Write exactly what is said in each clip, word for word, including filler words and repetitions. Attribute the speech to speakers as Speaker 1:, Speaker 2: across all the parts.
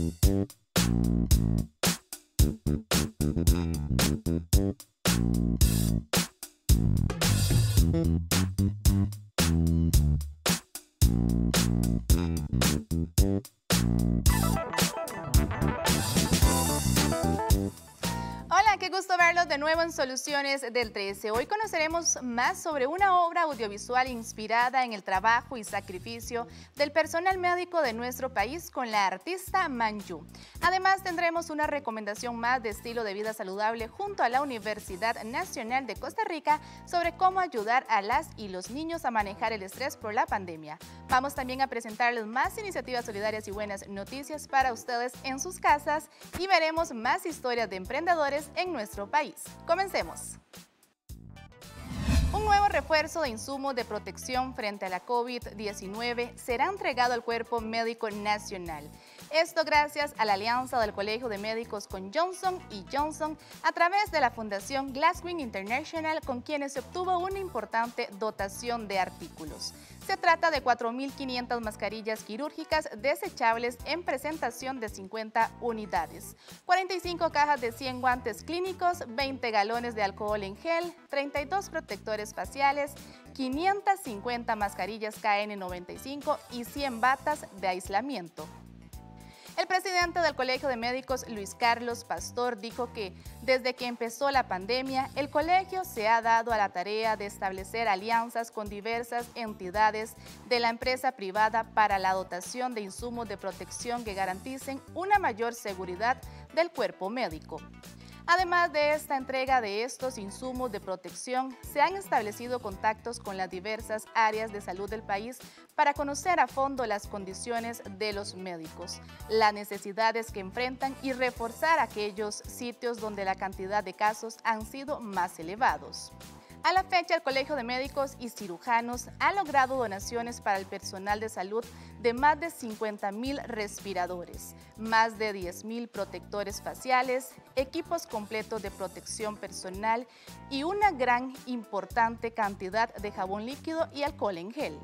Speaker 1: Hola, qué gusto verlos de nuevo en Soluciones del trece. Hoy conoceremos más sobre una obra audiovisual inspirada en el trabajo y sacrificio del personal médico de nuestro país con la artista Manju. Además, tendremos una recomendación más de estilo de vida saludable junto a la Universidad Nacional de Costa Rica sobre cómo ayudar a las y los niños a manejar el estrés por la pandemia. Vamos también a presentarles más iniciativas solidarias y buenas noticias para ustedes en sus casas y veremos más historias de emprendedores en nuestro país. Comencemos. Un nuevo refuerzo de insumos de protección frente a la COVID diecinueve será entregado al Cuerpo Médico Nacional. Esto gracias a la alianza del Colegio de Médicos con Johnson y Johnson a través de la Fundación Glasswing International, con quienes se obtuvo una importante dotación de artículos. Se trata de cuatro mil quinientas mascarillas quirúrgicas desechables en presentación de cincuenta unidades, cuarenta y cinco cajas de cien guantes clínicos, veinte galones de alcohol en gel, treinta y dos protectores faciales, quinientas cincuenta mascarillas K N noventa y cinco y cien batas de aislamiento. El presidente del Colegio de Médicos, Luis Carlos Pastor, dijo que desde que empezó la pandemia, el colegio se ha dado a la tarea de establecer alianzas con diversas entidades de la empresa privada para la dotación de insumos de protección que garanticen una mayor seguridad del cuerpo médico. Además de esta entrega de estos insumos de protección, se han establecido contactos con las diversas áreas de salud del país para conocer a fondo las condiciones de los médicos, las necesidades que enfrentan y reforzar aquellos sitios donde la cantidad de casos han sido más elevados. A la fecha, el Colegio de Médicos y Cirujanos ha logrado donaciones para el personal de salud de más de cincuenta mil respiradores, más de diez mil protectores faciales, equipos completos de protección personal y una gran importante cantidad de jabón líquido y alcohol en gel.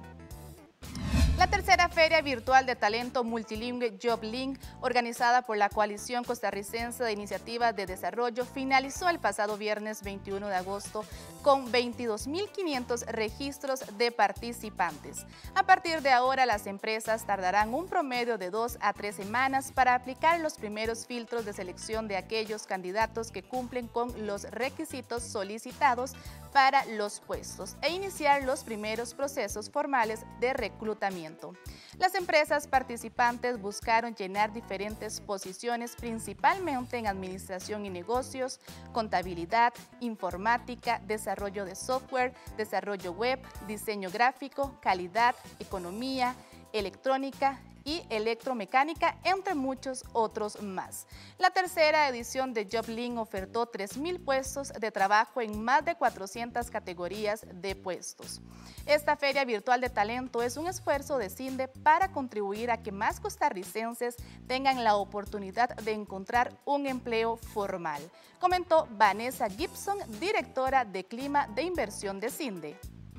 Speaker 1: La tercera Feria Virtual de Talento Multilingüe JobLink, organizada por la Coalición Costarricense de Iniciativas de Desarrollo, finalizó el pasado viernes veintiuno de agosto con veintidós mil quinientos registros de participantes. A partir de ahora, las empresas tardarán un promedio de dos a tres semanas para aplicar los primeros filtros de selección de aquellos candidatos que cumplen con los requisitos solicitados para los puestos e iniciar los primeros procesos formales de reclutamiento. Las empresas participantes buscaron llenar diferentes posiciones, principalmente en administración y negocios, contabilidad, informática, desarrollo de software, desarrollo web, diseño gráfico, calidad, economía, electrónica y electromecánica, entre muchos otros más. La tercera edición de JobLink ofertó tres mil puestos de trabajo en más de cuatrocientas categorías de puestos. Esta feria virtual de talento es un esfuerzo de CINDE para contribuir a que más costarricenses tengan la oportunidad de encontrar un empleo formal, comentó Vanessa Gibson, directora de Clima de Inversión de CINDE.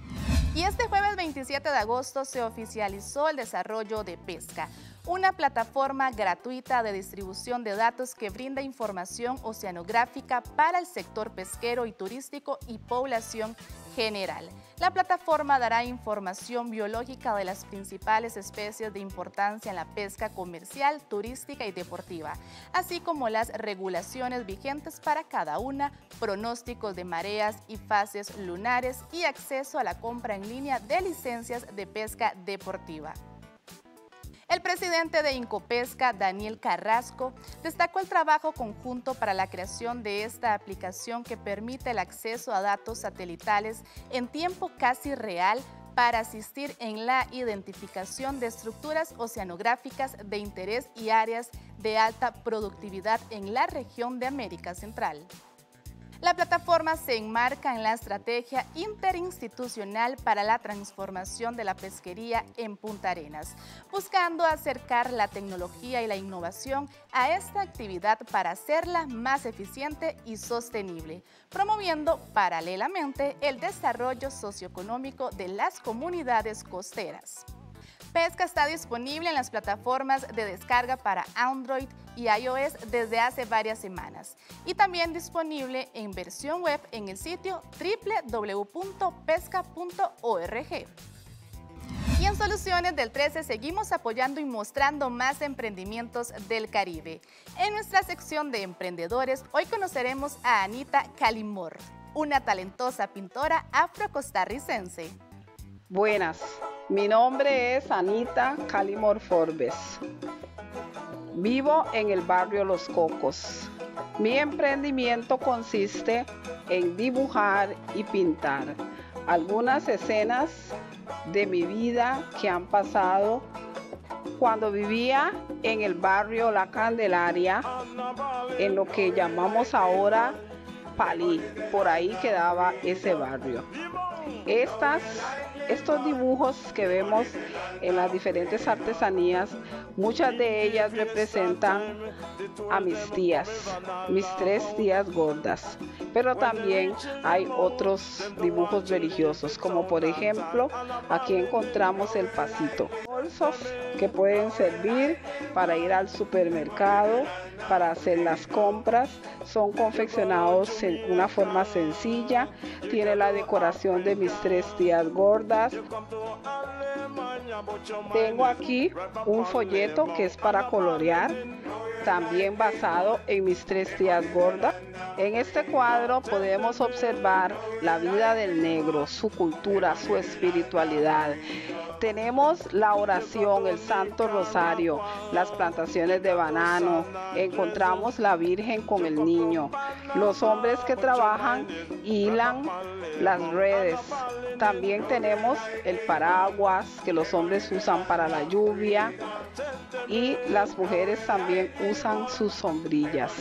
Speaker 1: Y este jueves veintisiete de agosto se oficializó el desarrollo de Pesca, una plataforma gratuita de distribución de datos que brinda información oceanográfica para el sector pesquero y turístico y población general. La plataforma dará información biológica de las principales especies de importancia en la pesca comercial, turística y deportiva, así como las regulaciones vigentes para cada una, pronósticos de mareas y fases lunares y acceso a la compra en línea de licencias de pesca deportiva. El presidente de Incopesca, Daniel Carrasco, destacó el trabajo conjunto para la creación de esta aplicación que permite el acceso a datos satelitales en tiempo casi real para asistir en la identificación de estructuras oceanográficas de interés y áreas de alta productividad en la región de América Central. La plataforma se enmarca en la estrategia interinstitucional para la transformación de la pesquería en Punta Arenas, buscando acercar la tecnología y la innovación a esta actividad para hacerla más eficiente y sostenible, promoviendo paralelamente el desarrollo socioeconómico de las comunidades costeras. Pesca está disponible en las plataformas de descarga para Android y iOS desde hace varias semanas y también disponible en versión web en el sitio doble u doble u doble u punto pesca punto org. Y en Soluciones del trece seguimos apoyando y mostrando más emprendimientos del Caribe. En nuestra sección de emprendedores, hoy conoceremos a Anita Calimor, una talentosa pintora afro-costarricense.
Speaker 2: Buenas, mi nombre es Anita Calimor Forbes. Vivo en el barrio Los Cocos. Mi emprendimiento consiste en dibujar y pintar algunas escenas de mi vida que han pasado cuando vivía en el barrio La Candelaria, en lo que llamamos ahora Palí. Por ahí quedaba ese barrio. Estas, estos dibujos que vemos en las diferentes artesanías, muchas de ellas representan a mis tías, mis tres tías gordas, pero también hay otros dibujos religiosos, como por ejemplo, aquí encontramos el pasito. Bolsos que pueden servir para ir al supermercado, para hacer las compras, son confeccionados en una forma sencilla, tiene la decoración de mis tres tías gordas. Tengo aquí un folleto que es para colorear, también basado en mis tres tías gordas. En este cuadro podemos observar la vida del negro, su cultura, su espiritualidad. Tenemos la oración, el Santo Rosario, las plantaciones de banano, encontramos la Virgen con el niño, los hombres que trabajan hilan las redes. También tenemos el paraguas que los hombres usan para la lluvia y las mujeres también usan sus sombrillas.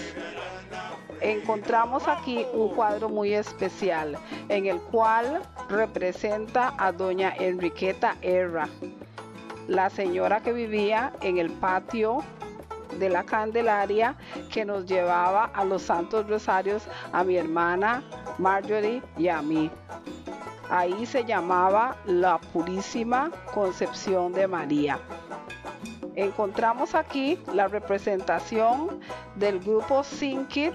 Speaker 2: Encontramos aquí un cuadro muy especial en el cual representa a doña Enriqueta Erra, la señora que vivía en el patio de la Candelaria, que nos llevaba a los Santos Rosarios a mi hermana Marjorie y a mí. Ahí se llamaba la Purísima Concepción de María. Encontramos aquí la representación del grupo Sinkit,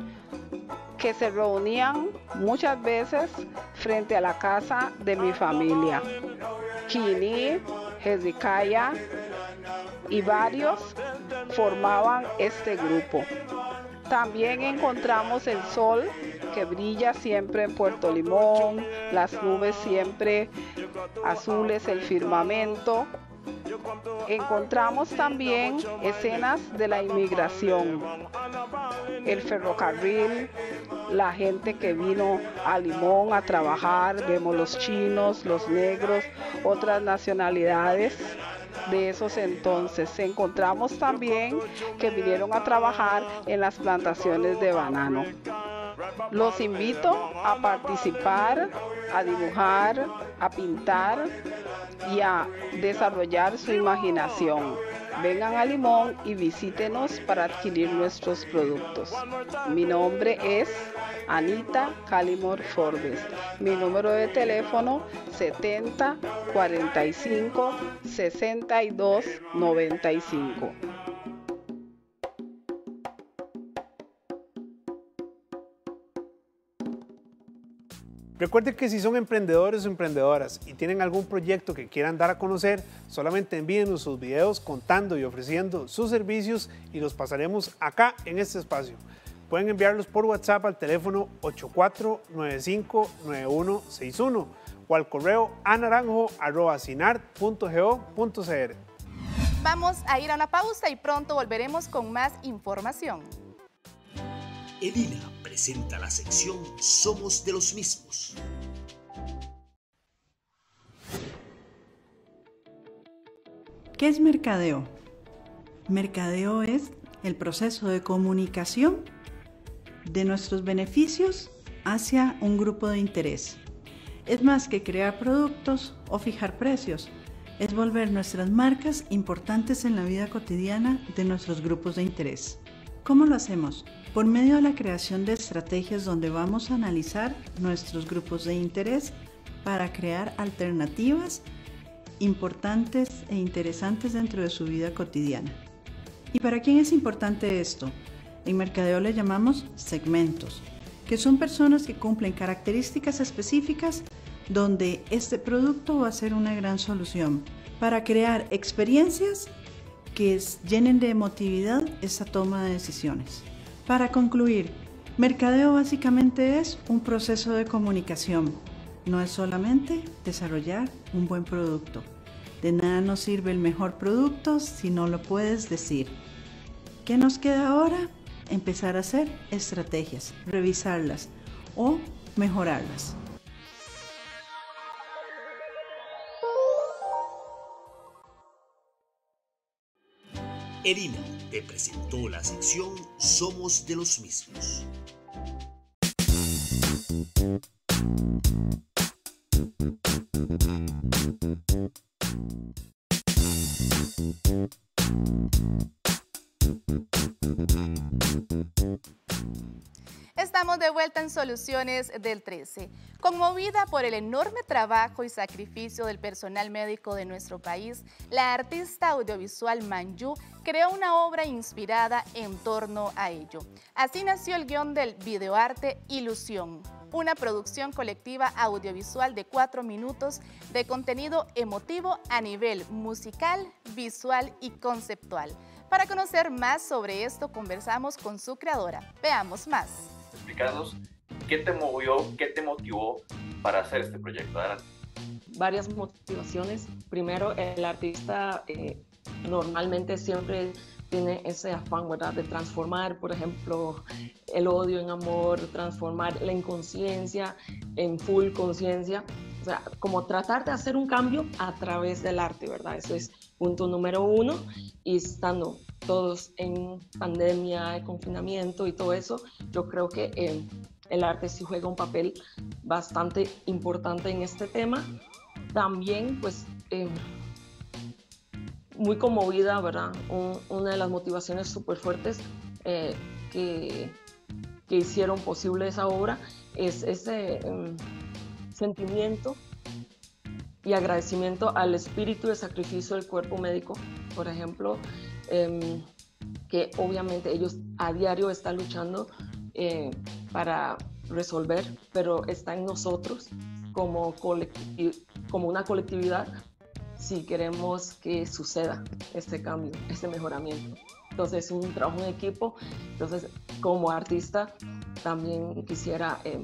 Speaker 2: que se reunían muchas veces frente a la casa de mi familia. Kini, Hezekiah y varios formaban este grupo. También encontramos el sol que brilla siempre en Puerto Limón, las nubes siempre azules, el firmamento. Encontramos también escenas de la inmigración, el ferrocarril, la gente que vino a Limón a trabajar, vemos los chinos, los negros, otras nacionalidades de esos entonces. Encontramos también que vinieron a trabajar en las plantaciones de banano. Los invito a participar, a dibujar, a pintar y a desarrollar su imaginación. Vengan a Limón y visítenos para adquirir nuestros productos. Mi nombre es Anita Calimor Forbes. Mi número de teléfono setenta, cuarenta y cinco, sesenta y dos, noventa y cinco.
Speaker 3: Recuerden que si son emprendedores o emprendedoras y tienen algún proyecto que quieran dar a conocer, solamente envíenos sus videos contando y ofreciendo sus servicios y los pasaremos acá en este espacio. Pueden enviarlos por WhatsApp al teléfono ocho cuatro nueve cinco nueve uno seis uno o al correo anaranjo arroba sinart punto go punto cr.
Speaker 1: Vamos a ir a una pausa y pronto volveremos con más información.
Speaker 4: Edila presenta la sección Somos de los Mismos.
Speaker 5: ¿Qué es mercadeo? Mercadeo es el proceso de comunicación de nuestros beneficios hacia un grupo de interés. Es más que crear productos o fijar precios, es volver nuestras marcas importantes en la vida cotidiana de nuestros grupos de interés. ¿Cómo lo hacemos? Por medio de la creación de estrategias donde vamos a analizar nuestros grupos de interés para crear alternativas importantes e interesantes dentro de su vida cotidiana. ¿Y para quién es importante esto? En mercadeo le llamamos segmentos, que son personas que cumplen características específicas donde este producto va a ser una gran solución para crear experiencias que llenen de emotividad esa toma de decisiones. Para concluir, mercadeo básicamente es un proceso de comunicación. No es solamente desarrollar un buen producto. De nada nos sirve el mejor producto si no lo puedes decir. ¿Qué nos queda ahora? Empezar a hacer estrategias, revisarlas o mejorarlas.
Speaker 4: Elina te presentó la sección Somos de los mismos.
Speaker 1: Estamos de vuelta en Soluciones del trece. Conmovida por el enorme trabajo y sacrificio del personal médico de nuestro país, la artista audiovisual Manju creó una obra inspirada en torno a ello. Así nació el guión del videoarte Ilusión, una producción colectiva audiovisual de cuatro minutos de contenido emotivo a nivel musical, visual y conceptual. Para conocer más sobre esto, conversamos con su creadora. Veamos más.
Speaker 6: Explícanos qué te movió, qué te motivó para hacer este proyecto. Adelante.
Speaker 7: Varias motivaciones. Primero, el artista eh, normalmente siempre tiene ese afán, ¿verdad?, de transformar, por ejemplo, el odio en amor, transformar la inconsciencia en full conciencia. O sea, como tratar de hacer un cambio a través del arte, ¿verdad? Eso es punto número uno. Y estando todos en pandemia, en confinamiento y todo eso, yo creo que eh, el arte sí juega un papel bastante importante en este tema. También, pues, eh, muy conmovida, ¿verdad? Un, una de las motivaciones súper fuertes eh, que, que hicieron posible esa obra es ese um, sentimiento y agradecimiento al espíritu de sacrificio del cuerpo médico, por ejemplo, eh, que obviamente ellos a diario están luchando eh, para resolver, pero está en nosotros como, colectiv- como una colectividad si queremos que suceda este cambio, este mejoramiento. Entonces es un trabajo en equipo. Entonces, como artista también quisiera eh,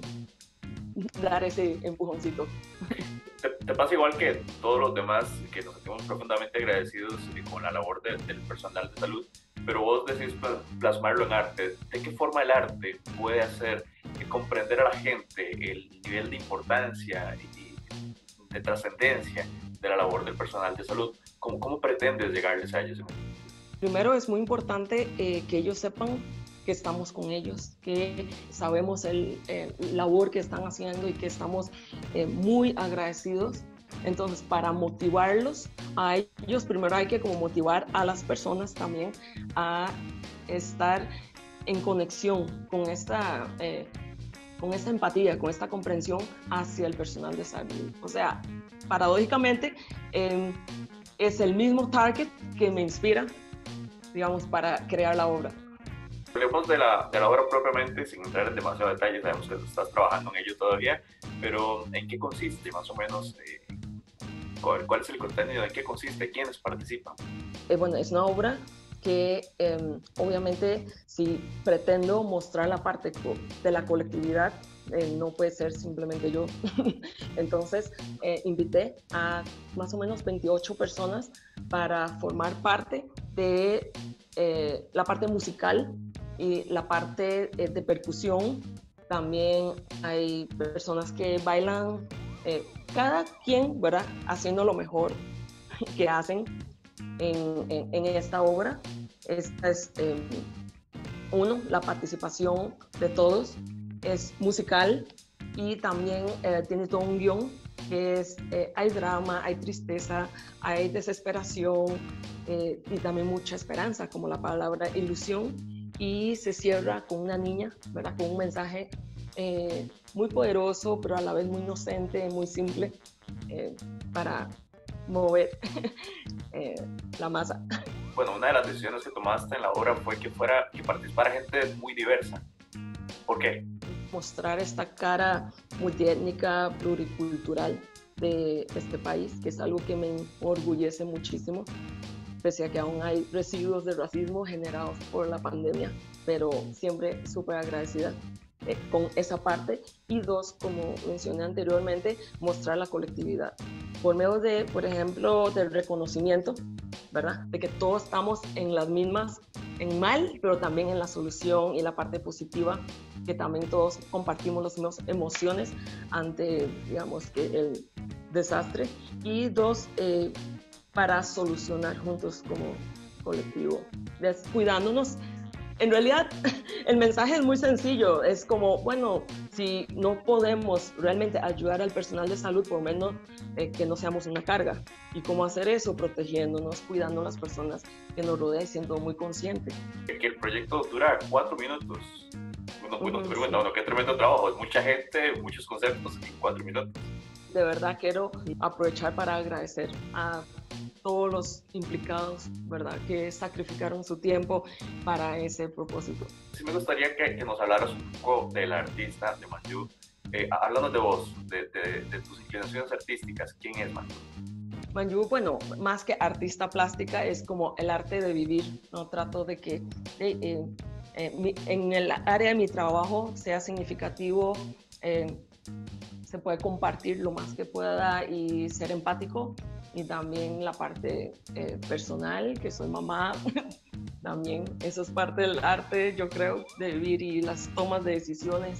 Speaker 7: dar ese empujoncito.
Speaker 6: ¿Te, te pasa igual que todos los demás, que nos sentimos profundamente agradecidos con la labor de, del personal de salud, pero vos decís plasmarlo en arte? ¿De qué forma el arte puede hacer comprender a la gente el nivel de importancia y de trascendencia de la labor del personal de salud? ¿Cómo, cómo pretendes llegarles a ellos?
Speaker 7: Primero, es muy importante eh, que ellos sepan que estamos con ellos, que sabemos el eh, labor que están haciendo y que estamos eh, muy agradecidos. Entonces, para motivarlos a ellos, primero hay que como motivar a las personas también a estar en conexión con esta, eh, con esta empatía, con esta comprensión hacia el personal de salud. O sea, paradójicamente, eh, es el mismo target que me inspira, digamos, para crear la obra.
Speaker 6: Hablemos de la, de la obra propiamente, sin entrar en demasiado detalle. Sabemos que estás trabajando en ello todavía, pero ¿en qué consiste más o menos? Eh, ¿cuál, ¿Cuál es el contenido? ¿En qué consiste? ¿Quiénes participan?
Speaker 7: Eh, bueno, es una obra que eh, obviamente si pretendo mostrar la parte de la colectividad, eh, no puede ser simplemente yo. Entonces eh, invité a más o menos veintiocho personas para formar parte de eh, la parte musical y la parte eh, de percusión. También hay personas que bailan, eh, cada quien, ¿verdad?, haciendo lo mejor que hacen en, en, en esta obra. Esta es, eh, uno, la participación de todos, es musical y también eh, tiene todo un guión que es, eh, hay drama, hay tristeza, hay desesperación eh, y también mucha esperanza, como la palabra ilusión, y se cierra con una niña, ¿verdad?, con un mensaje eh, muy poderoso, pero a la vez muy inocente, muy simple, eh, para mover eh, la masa.
Speaker 6: Bueno, una de las decisiones que tomaste en la obra fue que fuera, que participara gente muy diversa. ¿Por qué?
Speaker 7: Mostrar esta cara multiétnica, pluricultural de este país, que es algo que me enorgullece muchísimo, pese a que aún hay residuos de racismo generados por la pandemia, pero siempre súper agradecida eh, con esa parte. Y dos, como mencioné anteriormente, mostrar la colectividad por medio de, por ejemplo, del reconocimiento, ¿verdad? De que todos estamos en las mismas, en mal, pero también en la solución y la parte positiva, que también todos compartimos las mismas emociones ante, digamos, que el desastre. Y dos, eh, para solucionar juntos como colectivo, descuidándonos. En realidad, el mensaje es muy sencillo, es como, bueno, si no podemos realmente ayudar al personal de salud, por lo menos eh, que no seamos una carga. ¿Y cómo hacer eso? Protegiéndonos, cuidando a las personas que nos rodean y siendo muy conscientes.
Speaker 6: Que el proyecto dura cuatro minutos. Uno, uno
Speaker 7: Uh-huh,
Speaker 6: pregunta, bueno, qué tremendo trabajo, es mucha gente, muchos conceptos en cuatro minutos.
Speaker 7: De verdad quiero aprovechar para agradecer a todos los implicados, ¿verdad?, que sacrificaron su tiempo para ese propósito.
Speaker 6: Sí me gustaría que, que nos hablaras un poco del artista, de Manju. Eh, háblanos de vos, de, de, de tus inclinaciones artísticas. ¿Quién es Manju?
Speaker 7: Manju, bueno, más que artista plástica, es como el arte de vivir, ¿no? Trato de que eh, eh, eh, mi, en el área de mi trabajo sea significativo, eh, se puede compartir lo más que pueda y ser empático. Y también la parte eh, personal, que soy mamá, también eso es parte del arte, yo creo, de vivir y las tomas de decisiones.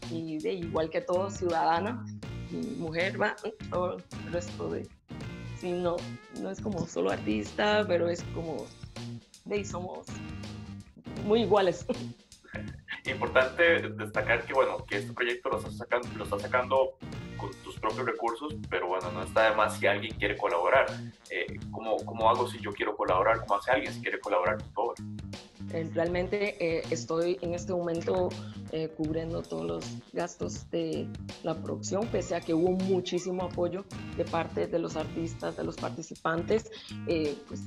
Speaker 7: Y de igual que todo, ciudadana y mujer, va, todo el resto de... Sí, no, no es como solo artista, pero es como... De somos muy iguales.
Speaker 6: Importante destacar que, bueno, que este proyecto lo estás sacando, lo estás sacando con tus propios recursos, pero bueno, no está de más si alguien quiere colaborar. Eh, ¿cómo, ¿Cómo hago si yo quiero colaborar? ¿Cómo hace alguien si quiere colaborar con tu obra?
Speaker 7: Eh, realmente eh, estoy en este momento eh, cubriendo todos los gastos de la producción, pese a que hubo muchísimo apoyo de parte de los artistas, de los participantes. Eh, pues,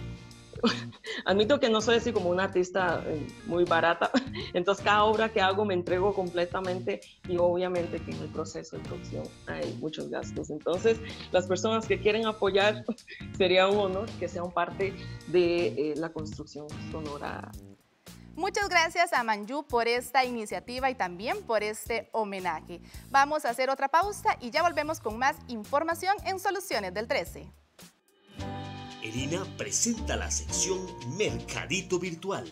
Speaker 7: admito que no soy así como una artista eh, muy barata, entonces cada obra que hago me entrego completamente y obviamente que en el proceso de producción hay muchos gastos. Entonces las personas que quieren apoyar, sería un honor que sean parte de eh, la construcción sonora.
Speaker 1: Muchas gracias a Manju por esta iniciativa y también por este homenaje. Vamos a hacer otra pausa y ya volvemos con más información en Soluciones del trece.
Speaker 4: Elina presenta la sección Mercadito Virtual.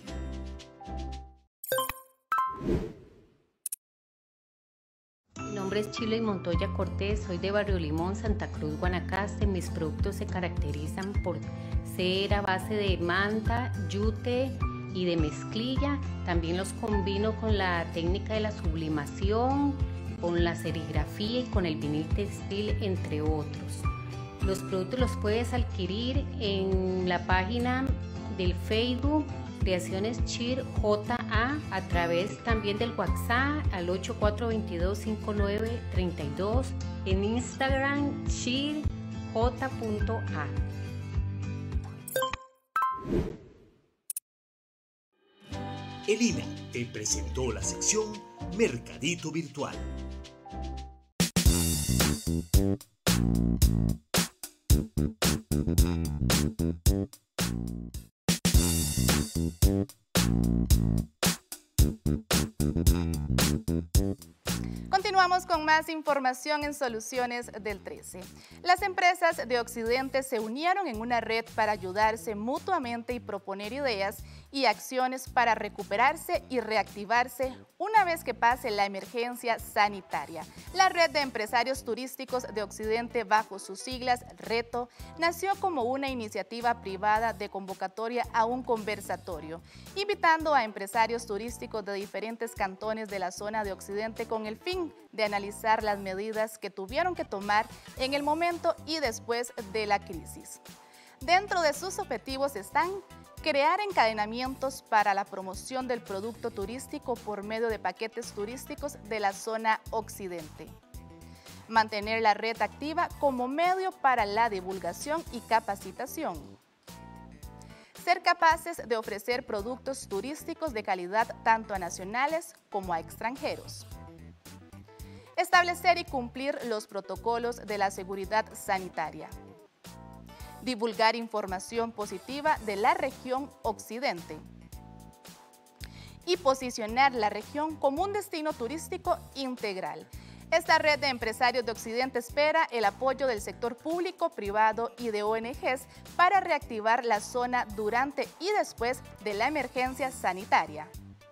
Speaker 8: Mi nombre es Chile Montoya Cortés, soy de Barrio Limón, Santa Cruz, Guanacaste. Mis productos se caracterizan por ser a base de manta, yute y de mezclilla. También los combino con la técnica de la sublimación, con la serigrafía y con el vinil textil, entre otros. Los productos los puedes adquirir en la página del Facebook Creaciones Chir J A, a través también del WhatsApp al ocho cuatro dos dos, cinco nueve tres dos, en Instagram chir j punto a.
Speaker 4: Elina te presentó la sección Mercadito Virtual.
Speaker 1: Continuamos con más información en Soluciones del trece. Las empresas de Occidente se unieron en una red para ayudarse mutuamente y proponer ideas y acciones para recuperarse y reactivarse una vez que pase la emergencia sanitaria. La Red de Empresarios Turísticos de Occidente, bajo sus siglas RETO, nació como una iniciativa privada de convocatoria a un conversatorio, invitando a empresarios turísticos de diferentes cantones de la zona de Occidente con el fin de analizar las medidas que tuvieron que tomar en el momento y después de la crisis. Dentro de sus objetivos están crear encadenamientos para la promoción del producto turístico por medio de paquetes turísticos de la zona occidente. mantener la red activa como medio para la divulgación y capacitación. Ser capaces de ofrecer productos turísticos de calidad tanto a nacionales como a extranjeros. Establecer y cumplir los protocolos de la seguridad sanitaria. Divulgar información positiva de la región Occidente. Y posicionar la región como un destino turístico integral. Esta red de empresarios de Occidente espera el apoyo del sector público, privado y de O N Ges para reactivar la zona durante y después de la emergencia sanitaria.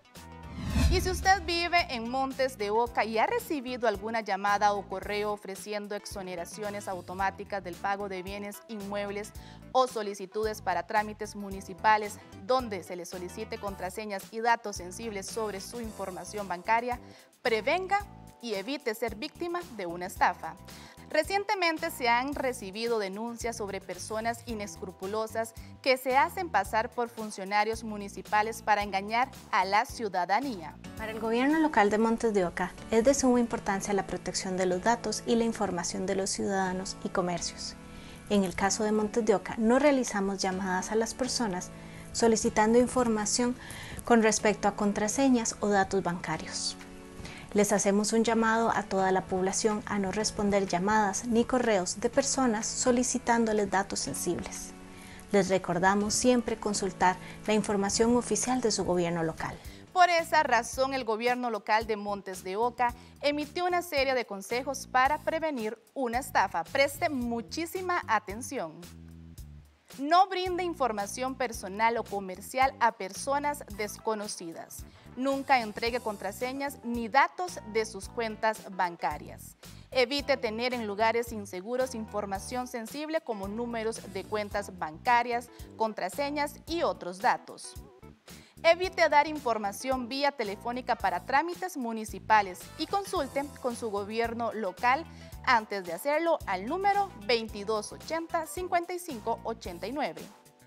Speaker 1: Y si usted vive en Montes de Oca y ha recibido alguna llamada o correo ofreciendo exoneraciones automáticas del pago de bienes inmuebles o solicitudes para trámites municipales donde se le solicite contraseñas y datos sensibles sobre su información bancaria, prevenga y evite ser víctima de una estafa. Recientemente se han recibido denuncias sobre personas inescrupulosas que se hacen pasar por funcionarios municipales para engañar a la ciudadanía.
Speaker 9: Para el gobierno local de Montes de Oca es de suma importancia la protección de los datos y la información de los ciudadanos y comercios. En el caso de Montes de Oca no realizamos llamadas a las personas solicitando información con respecto a contraseñas o datos bancarios. Les hacemos un llamado a toda la población a no responder llamadas ni correos de personas solicitándoles datos sensibles. Les recordamos siempre consultar la información oficial de su gobierno local.
Speaker 1: Por esa razón, el gobierno local de Montes de Oca emitió una serie de consejos para prevenir una estafa. Preste muchísima atención. No brinde información personal o comercial a personas desconocidas. Nunca entregue contraseñas ni datos de sus cuentas bancarias. Evite tener en lugares inseguros información sensible como números de cuentas bancarias, contraseñas y otros datos. Evite dar información vía telefónica para trámites municipales y consulte con su gobierno local antes de hacerlo al número veintidós ochenta, cincuenta y cinco ochenta y nueve.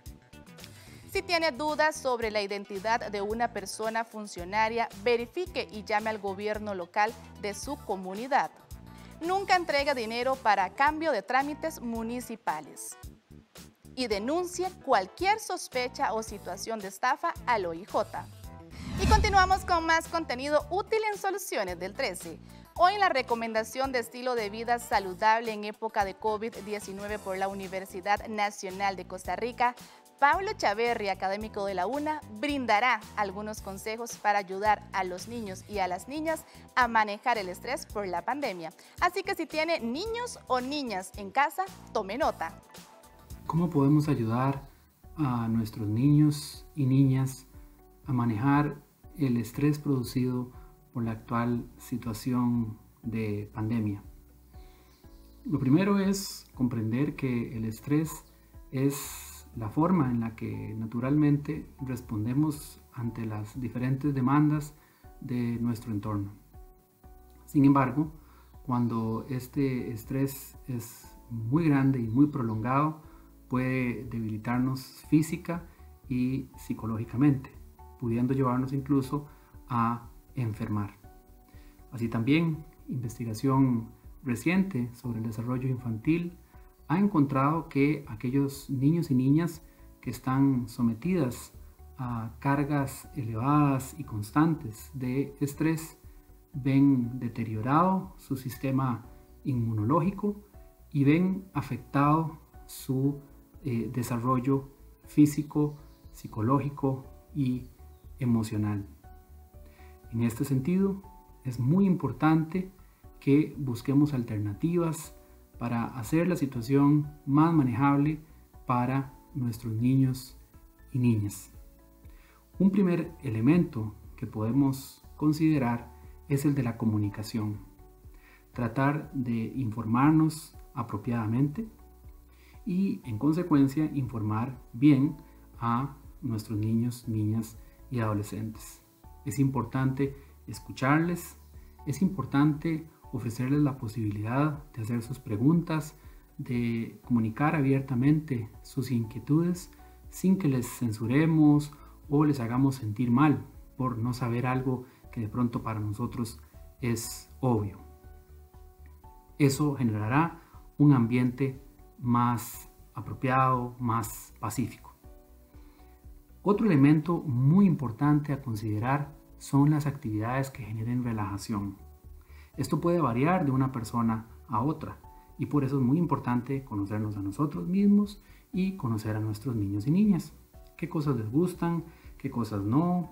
Speaker 1: Si tiene dudas sobre la identidad de una persona funcionaria, verifique y llame al gobierno local de su comunidad. Nunca entregue dinero para cambio de trámites municipales. Y denuncie cualquier sospecha o situación de estafa al O I J. Y continuamos con más contenido útil en Soluciones del trece. Hoy en la recomendación de estilo de vida saludable en época de COVID diecinueve por la Universidad Nacional de Costa Rica, Pablo Chaverri, académico de la UNA, brindará algunos consejos para ayudar a los niños y a las niñas a manejar el estrés por la pandemia. Así que si tiene niños o niñas en casa, tome nota.
Speaker 10: ¿Cómo podemos ayudar a nuestros niños y niñas a manejar el estrés producido por la actual situación de pandemia? Lo primero es comprender que el estrés es la forma en la que naturalmente respondemos ante las diferentes demandas de nuestro entorno. Sin embargo, cuando este estrés es muy grande y muy prolongado, puede debilitarnos física y psicológicamente, pudiendo llevarnos incluso a enfermar. Así también, investigación reciente sobre el desarrollo infantil ha encontrado que aquellos niños y niñas que están sometidas a cargas elevadas y constantes de estrés ven deteriorado su sistema inmunológico y ven afectado su eh, desarrollo físico, psicológico y emocional. En este sentido, es muy importante que busquemos alternativas para hacer la situación más manejable para nuestros niños y niñas. Un primer elemento que podemos considerar es el de la comunicación. Tratar de informarnos apropiadamente y, en consecuencia, informar bien a nuestros niños, niñas y adolescentes. Es importante escucharles, es importante ofrecerles la posibilidad de hacer sus preguntas, de comunicar abiertamente sus inquietudes sin que les censuremos o les hagamos sentir mal por no saber algo que de pronto para nosotros es obvio. Eso generará un ambiente más apropiado, más pacífico. Otro elemento muy importante a considerar son las actividades que generen relajación. Esto puede variar de una persona a otra y por eso es muy importante conocernos a nosotros mismos y conocer a nuestros niños y niñas. ¿Qué cosas les gustan? ¿Qué cosas no?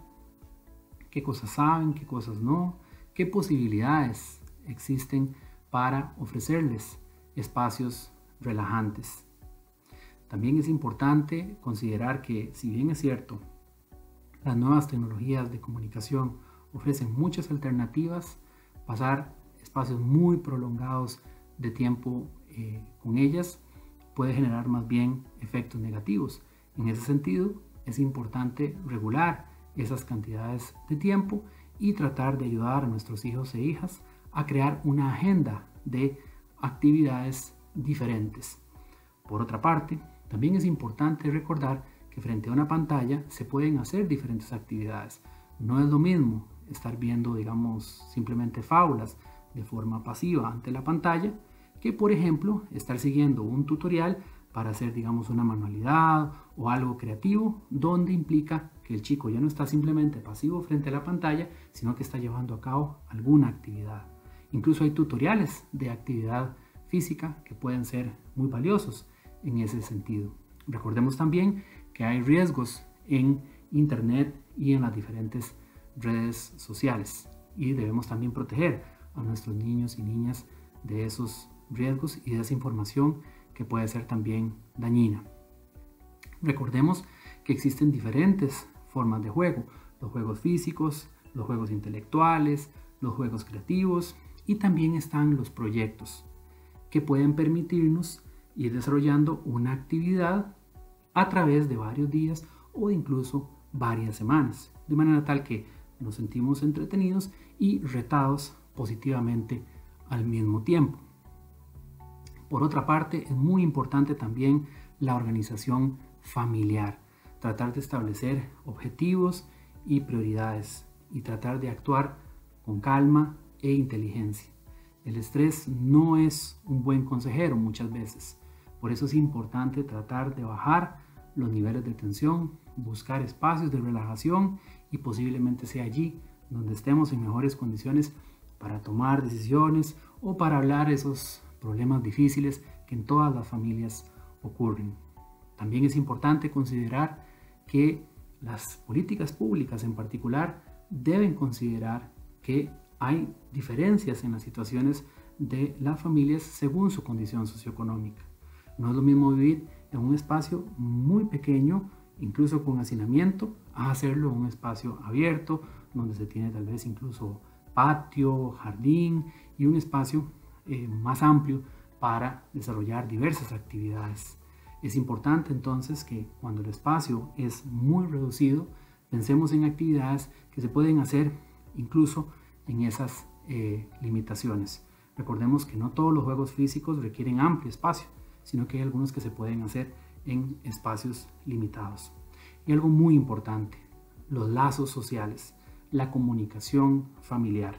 Speaker 10: ¿Qué cosas saben? ¿Qué cosas no? ¿Qué posibilidades existen para ofrecerles espacios relajantes? También es importante considerar que, si bien es cierto, las nuevas tecnologías de comunicación ofrecen muchas alternativas, pasar espacios muy prolongados de tiempo eh, con ellas puede generar más bien efectos negativos. En ese sentido, es importante regular esas cantidades de tiempo y tratar de ayudar a nuestros hijos e hijas a crear una agenda de actividades diferentes. Por otra parte, también es importante recordar que frente a una pantalla se pueden hacer diferentes actividades. No es lo mismo estar viendo, digamos, simplemente fábulas de forma pasiva ante la pantalla que, por ejemplo, estar siguiendo un tutorial para hacer, digamos, una manualidad o algo creativo, donde implica que el chico ya no está simplemente pasivo frente a la pantalla, sino que está llevando a cabo alguna actividad. Incluso hay tutoriales de actividad física que pueden ser muy valiosos en ese sentido. Recordemos también que hay riesgos en Internet y en las diferentes redes sociales y debemos también proteger a nuestros niños y niñas de esos riesgos y de esa información que puede ser también dañina. Recordemos que existen diferentes formas de juego, los juegos físicos, los juegos intelectuales, los juegos creativos y también están los proyectos que pueden permitirnos ir desarrollando una actividad a través de varios días o incluso varias semanas, de manera tal que nos sentimos entretenidos y retados positivamente al mismo tiempo. Por otra parte, es muy importante también la organización familiar, tratar de establecer objetivos y prioridades y tratar de actuar con calma e inteligencia. El estrés no es un buen consejero muchas veces, por eso es importante tratar de bajar los niveles de tensión, buscar espacios de relajación y posiblemente sea allí donde estemos en mejores condiciones para tomar decisiones o para hablar esos problemas difíciles que en todas las familias ocurren. También es importante considerar que las políticas públicas en particular deben considerar que hay diferencias en las situaciones de las familias según su condición socioeconómica. No es lo mismo vivir en un espacio muy pequeño, incluso con hacinamiento, a hacerlo en un espacio abierto, donde se tiene tal vez incluso patio, jardín y un espacio eh, más amplio para desarrollar diversas actividades. Es importante entonces que cuando el espacio es muy reducido, pensemos en actividades que se pueden hacer incluso en esas eh, limitaciones. Recordemos que no todos los juegos físicos requieren amplio espacio, sino que hay algunos que se pueden hacer en espacios limitados. Y algo muy importante, los lazos sociales, la comunicación familiar,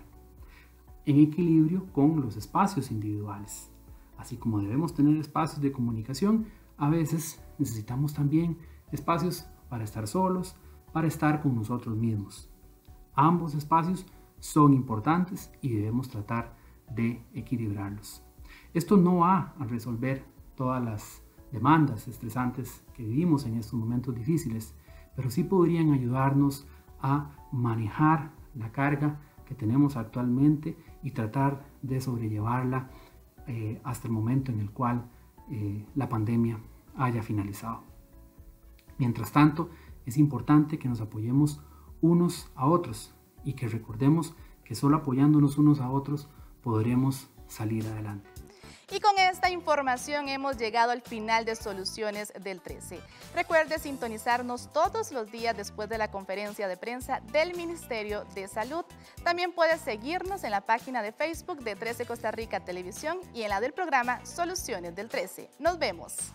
Speaker 10: en equilibrio con los espacios individuales. Así como debemos tener espacios de comunicación, a veces necesitamos también espacios para estar solos, para estar con nosotros mismos. Ambos espacios son importantes y debemos tratar de equilibrarlos. Esto no va a resolver todas las demandas estresantes que vivimos en estos momentos difíciles, pero sí podrían ayudarnos a manejar la carga que tenemos actualmente y tratar de sobrellevarla eh, hasta el momento en el cual eh, la pandemia haya finalizado. Mientras tanto, es importante que nos apoyemos unos a otros y que recordemos que solo apoyándonos unos a otros podremos salir adelante.
Speaker 1: Y con esta información hemos llegado al final de Soluciones del trece. Recuerde sintonizarnos todos los días después de la conferencia de prensa del Ministerio de Salud. También puede seguirnos en la página de Facebook de trece Costa Rica Televisión y en la del programa Soluciones del trece. Nos vemos.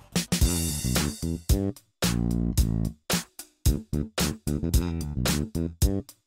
Speaker 11: Thank you.